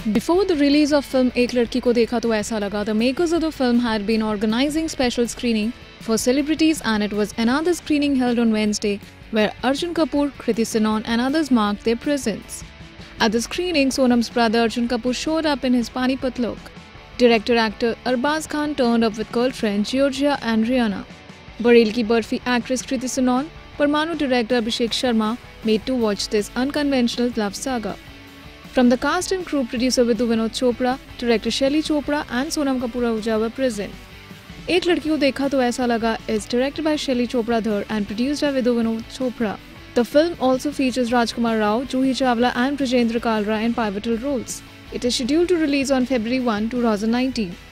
Before the release of film Ek Ladki Ko Dekha To Aisa Laga, the makers of the film had been organizing special screening for celebrities, and it was another screening held on Wednesday where Arjun Kapoor, Kriti, Sanon and others marked their presence. At the screening, Sonam's brother Arjun Kapoor showed up in his Panipat look. Director-actor Arbaz Khan turned up with girlfriend Georgia and Rihanna. Barel ki Barfi actress Kriti Sanon, Parmanu director Abhishek Sharma made to watch this unconventional love saga. From the cast and crew, producer Vidhu Vinod Chopra, director Shelly Chopra and Sonam Kapoor Ahuja were present. Ek Ladki Ko Dekha To Aisa Laga is directed by Shelly Chopra Dhar and produced by Vidhu Vinod Chopra. The film also features Rajkumar Rao, Juhi Chawla and Brajendra Kalra in pivotal roles. It is scheduled to release on February 1, 2019.